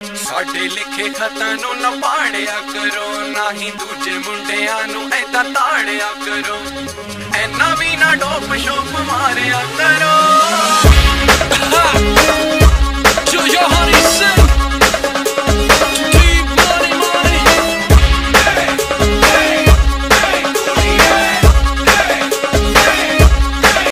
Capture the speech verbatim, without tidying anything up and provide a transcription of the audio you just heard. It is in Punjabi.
ਸਾਡੇ ਲਿਖੇ ਖਤਾਂ ਨੂੰ ਨਾ ਪਾੜਿਆ ਕਰੋ, ਨਾ ਹੀ ਦੂਜੇ ਮੁੰਡਿਆਂ ਨੂੰ ਐਦਾਂ ਤਾੜਿਆ ਕਰੋ, ਐਨਾ ਵੀ ਨਾ ਡੋਪ ਸ਼ੋਪ ਮਾਰਿਆ ਕਰੋ।